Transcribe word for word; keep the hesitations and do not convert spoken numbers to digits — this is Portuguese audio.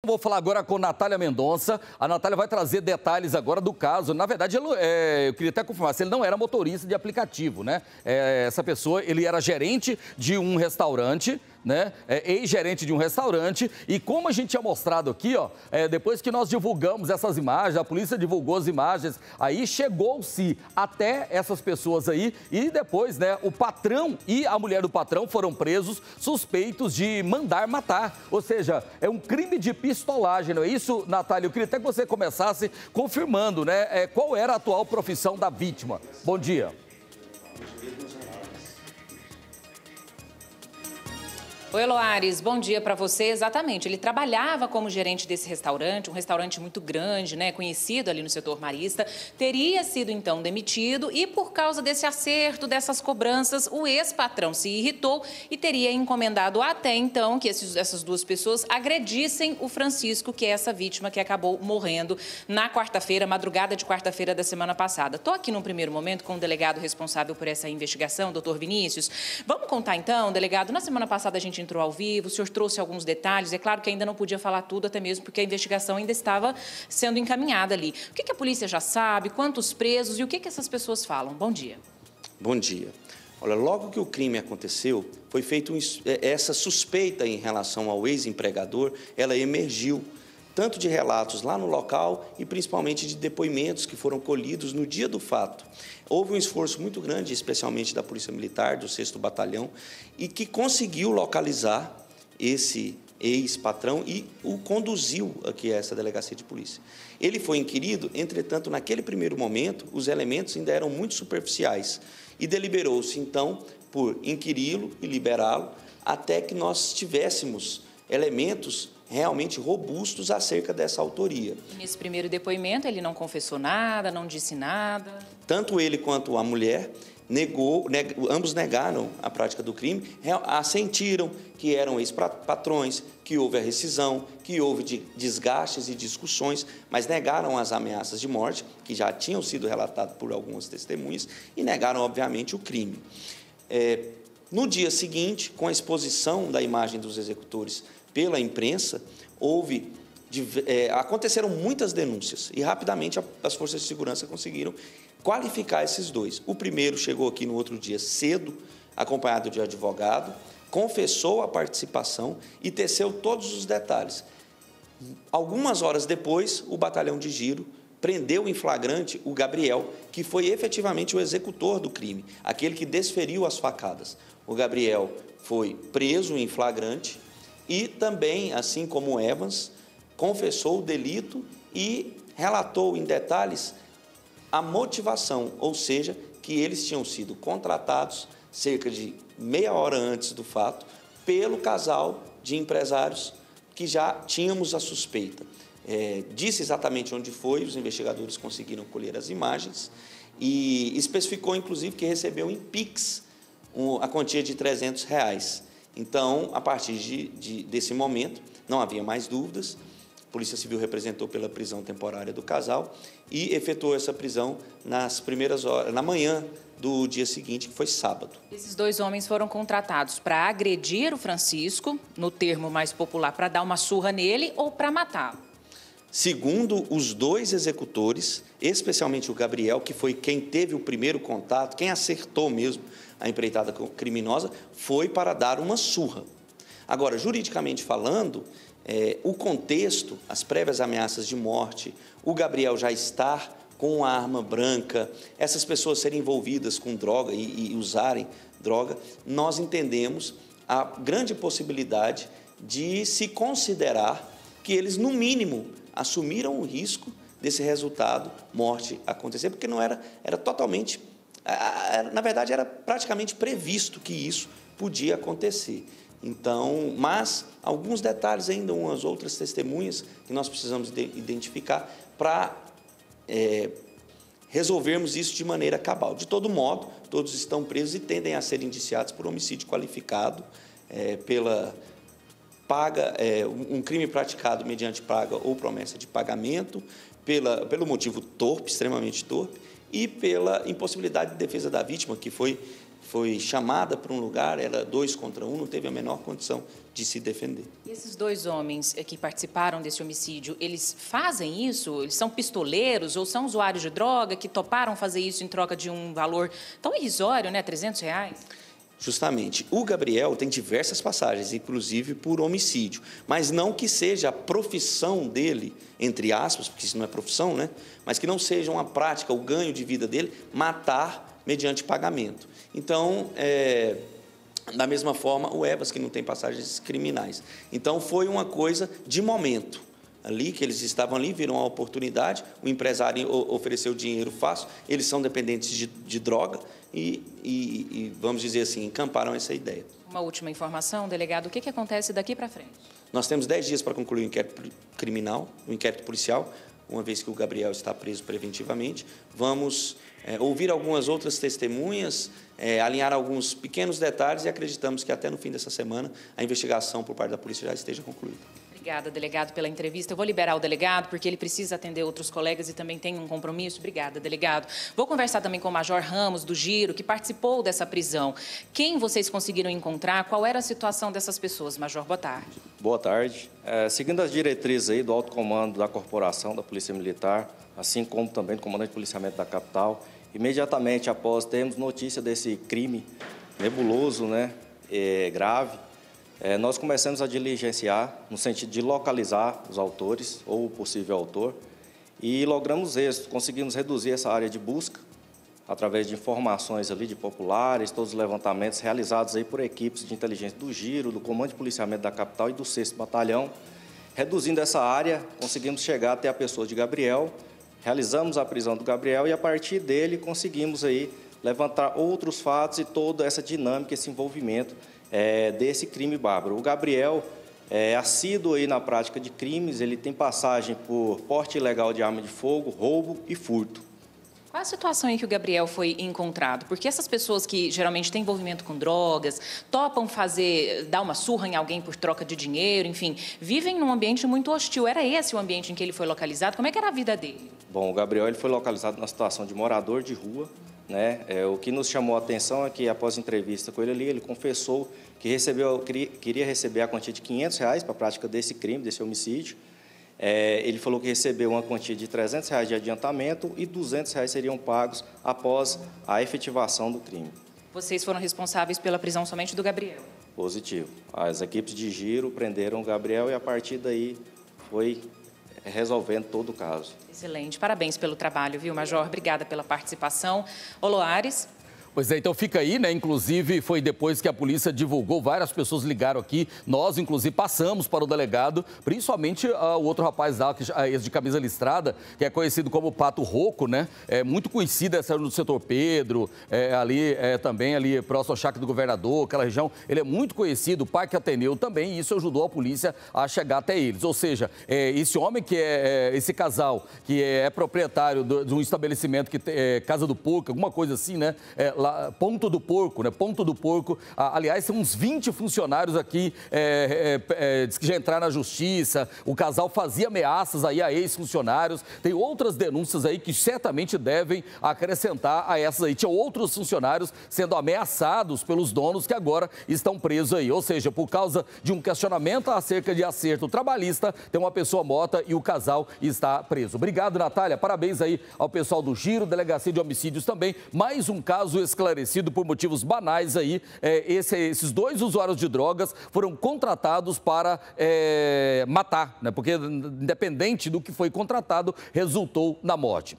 Vou falar agora com Natália Mendonça. A Natália vai trazer detalhes agora do caso. Na verdade, ele, é, eu queria até confirmar, se ele não era motorista de aplicativo, né? É, essa pessoa, ele era gerente de um restaurante, né? É, ex-gerente de um restaurante. E como a gente tinha mostrado aqui, ó, é, depois que nós divulgamos essas imagens, a polícia divulgou as imagens, aí chegou-se até essas pessoas aí e depois, né, o patrão e a mulher do patrão foram presos suspeitos de mandar matar. Ou seja, é um crime de pistolagem, não é isso, Natália? Eu queria até que você começasse confirmando, né, é, qual era a atual profissão da vítima. Bom dia. Oi, Loares, bom dia para você. Exatamente, ele trabalhava como gerente desse restaurante, um restaurante muito grande, né, conhecido ali no setor marista, teria sido então demitido e por causa desse acerto, dessas cobranças, o ex-patrão se irritou e teria encomendado até então que esses, essas duas pessoas agredissem o Francisco, que é essa vítima que acabou morrendo na quarta-feira, madrugada de quarta-feira da semana passada. Estou aqui num primeiro momento com o delegado responsável por essa investigação, doutor Vinícius. Vamos contar então, delegado, na semana passada a gente entrou ao vivo, o senhor trouxe alguns detalhes, é claro que ainda não podia falar tudo, até mesmo porque a investigação ainda estava sendo encaminhada ali. O que, que a polícia já sabe, quantos presos e o que, que essas pessoas falam? Bom dia. Bom dia. Olha, logo que o crime aconteceu, foi feita um, essa suspeita em relação ao ex-empregador, ela emergiu, tanto de relatos lá no local e principalmente de depoimentos que foram colhidos no dia do fato. Houve um esforço muito grande, especialmente da Polícia Militar, do sexto Batalhão, e que conseguiu localizar esse ex-patrão e o conduziu aqui a essa delegacia de polícia. Ele foi inquirido, entretanto, naquele primeiro momento, os elementos ainda eram muito superficiais e deliberou-se, então, por inquiri-lo e liberá-lo até que nós tivéssemos elementos realmente robustos acerca dessa autoria. Nesse primeiro depoimento, ele não confessou nada, não disse nada? Tanto ele quanto a mulher negou, neg, ambos negaram a prática do crime, assentiram que eram ex-patrões, que houve a rescisão, que houve de desgastes e discussões, mas negaram as ameaças de morte, que já tinham sido relatadas por algumas testemunhas, e negaram, obviamente, o crime. É, no dia seguinte, com a exposição da imagem dos executores pela imprensa, houve, é, aconteceram muitas denúncias e rapidamente as forças de segurança conseguiram qualificar esses dois. O primeiro chegou aqui no outro dia cedo, acompanhado de advogado, confessou a participação e teceu todos os detalhes. Algumas horas depois, o batalhão de giro prendeu em flagrante o Gabriel, que foi efetivamente o executor do crime, aquele que desferiu as facadas. O Gabriel foi preso em flagrante e também, assim como o Evans, confessou o delito e relatou em detalhes a motivação, ou seja, que eles tinham sido contratados cerca de meia hora antes do fato pelo casal de empresários que já tínhamos a suspeita. É, disse exatamente onde foi, os investigadores conseguiram colher as imagens e especificou, inclusive, que recebeu em Pix um, a quantia de trezentos reais. Então, a partir de, de, desse momento, não havia mais dúvidas. A Polícia Civil representou pela prisão temporária do casal e efetuou essa prisão nas primeiras horas, na manhã do dia seguinte, que foi sábado. Esses dois homens foram contratados para agredir o Francisco, no termo mais popular, para dar uma surra nele ou para matá-lo? Segundo os dois executores, especialmente o Gabriel, que foi quem teve o primeiro contato, quem acertou mesmo a empreitada criminosa, foi para dar uma surra. Agora, juridicamente falando, é, o contexto, as prévias ameaças de morte, o Gabriel já estar com uma arma branca, essas pessoas serem envolvidas com droga e, e usarem droga, nós entendemos a grande possibilidade de se considerar que eles, no mínimo, assumiram o risco desse resultado, morte, acontecer, porque não era, era totalmente, na verdade, era praticamente previsto que isso podia acontecer. Então, mas alguns detalhes ainda, umas outras testemunhas que nós precisamos de identificar para é, resolvermos isso de maneira cabal. De todo modo, todos estão presos e tendem a ser indiciados por homicídio qualificado, é, pela paga, é, um crime praticado mediante paga ou promessa de pagamento, pela, pelo motivo torpe, extremamente torpe, e pela impossibilidade de defesa da vítima, que foi foi chamada para um lugar, era dois contra um, não teve a menor condição de se defender. E esses dois homens que participaram desse homicídio, eles fazem isso? Eles são pistoleiros ou são usuários de droga que toparam fazer isso em troca de um valor tão irrisório, né, trezentos reais? Justamente. O Gabriel tem diversas passagens, inclusive por homicídio, mas não que seja a profissão dele, entre aspas, porque isso não é profissão, né? Mas que não seja uma prática, o ganho de vida dele, matar mediante pagamento. Então, é, da mesma forma, o Evas, que não tem passagens criminais. Então, foi uma coisa de momento. Ali, que eles estavam ali, viram a oportunidade, o empresário ofereceu dinheiro fácil, eles são dependentes de, de droga e, e, e, vamos dizer assim, encamparam essa ideia. Uma última informação, delegado, o que, que acontece daqui para frente? Nós temos dez dias para concluir o inquérito criminal, o inquérito policial, uma vez que o Gabriel está preso preventivamente. Vamos é, ouvir algumas outras testemunhas, é, alinhar alguns pequenos detalhes e acreditamos que até no fim dessa semana a investigação por parte da polícia já esteja concluída. Obrigada, delegado, pela entrevista. Eu vou liberar o delegado, porque ele precisa atender outros colegas e também tem um compromisso. Obrigada, delegado. Vou conversar também com o Major Ramos, do Giro, que participou dessa prisão. Quem vocês conseguiram encontrar? Qual era a situação dessas pessoas? Major, boa tarde. Boa tarde. É, seguindo as diretrizes aí do alto comando da corporação da Polícia Militar, assim como também do comandante de policiamento da capital, imediatamente após termos notícia desse crime nebuloso, né, é, grave, É, nós começamos a diligenciar no sentido de localizar os autores ou o possível autor e logramos êxito, conseguimos reduzir essa área de busca através de informações ali de populares, todos os levantamentos realizados aí por equipes de inteligência do Giro, do Comando de Policiamento da Capital e do sexto Batalhão. Reduzindo essa área, conseguimos chegar até a pessoa de Gabriel, realizamos a prisão do Gabriel e a partir dele conseguimos aí levantar outros fatos e toda essa dinâmica, esse envolvimento É, desse crime bárbaro. O Gabriel é assíduo aí na prática de crimes, ele tem passagem por porte ilegal de arma de fogo, roubo e furto. Qual a situação em que o Gabriel foi encontrado? Porque essas pessoas que geralmente têm envolvimento com drogas, topam fazer, dar uma surra em alguém por troca de dinheiro, enfim, vivem num ambiente muito hostil. Era esse o ambiente em que ele foi localizado? Como é que era a vida dele? Bom, o Gabriel ele foi localizado na situação de morador de rua, né? É, o que nos chamou a atenção é que, após entrevista com ele ali, ele confessou que recebeu, queria, queria receber a quantia de quinhentos reais para a prática desse crime, desse homicídio. É, ele falou que recebeu uma quantia de trezentos reais de adiantamento e duzentos reais seriam pagos após a efetivação do crime. Vocês foram responsáveis pela prisão somente do Gabriel? Positivo. As equipes de Giro prenderam o Gabriel e, a partir daí, foi resolvendo todo o caso. Excelente. Parabéns pelo trabalho, viu, Major? Obrigada pela participação. Oloares. Pois é, então fica aí, né? Inclusive, foi depois que a polícia divulgou, várias pessoas ligaram aqui, nós, inclusive, passamos para o delegado, principalmente uh, o outro rapaz lá, que, uh, esse de camisa listrada, que é conhecido como Pato Roco, né? É muito conhecido, essa no setor Pedro, é, ali é, também ali próximo ao Chácara do Governador, aquela região, ele é muito conhecido, o Parque Ateneu também, e isso ajudou a polícia a chegar até eles. Ou seja, é, esse homem que é, é, esse casal, que é, é proprietário do, de um estabelecimento que é Casa do Porco, alguma coisa assim, né? É, lá, Ponto do Porco, né? Ponto do Porco. Ah, aliás, são uns vinte funcionários aqui é, é, é, que já entraram na justiça. O casal fazia ameaças aí a ex-funcionários. Tem outras denúncias aí que certamente devem acrescentar a essas aí. Tinha outros funcionários sendo ameaçados pelos donos que agora estão presos aí. Ou seja, por causa de um questionamento acerca de acerto trabalhista, tem uma pessoa morta e o casal está preso. Obrigado, Natália. Parabéns aí ao pessoal do Giro, Delegacia de Homicídios também. Mais um caso esclarecido por motivos banais aí. É, esse, esses dois usuários de drogas foram contratados para é, matar, né? Porque independente do que foi contratado, resultou na morte.